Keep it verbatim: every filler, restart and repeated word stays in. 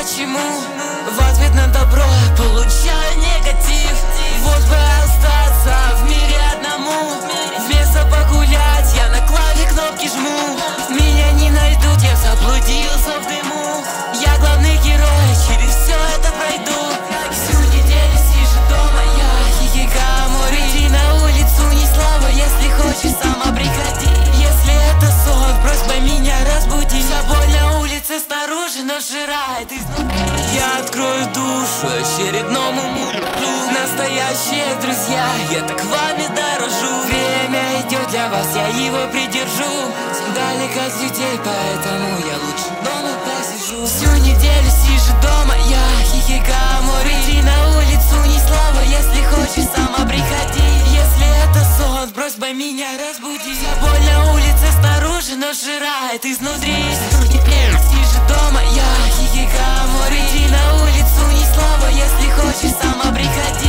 почему в ответ на добро получаю негатив. Вот бы остаться в мире одному, вместо погулять я на клаве кнопки жму. Меня не найдут, я заблудился в дыму. Я главный герой, через все это пройду. Всю неделю сижу дома, я хихикамори. Иди на улицу, не слава, если хочешь, сама приходи. Если это сон, просьба меня разбуди. Вся боль на улице снаружи, но сжирает изнутри. Я открою душу очередному мужику. Настоящие друзья, я так вами дорожу. Время идет для вас, я его придержу. Далеко от людей, поэтому я лучше дома посижу. Всю неделю сижу дома, я хихикамори. Иди на улицу, не слава, если хочешь, сама приходи. Если это сон, просьба меня разбуди. Вся боль на улице снаружи, но сжирает изнутри. Всю неделю сижу дома, я хихикамори. Иди на улицу, не слава, если хочешь, сама приходи.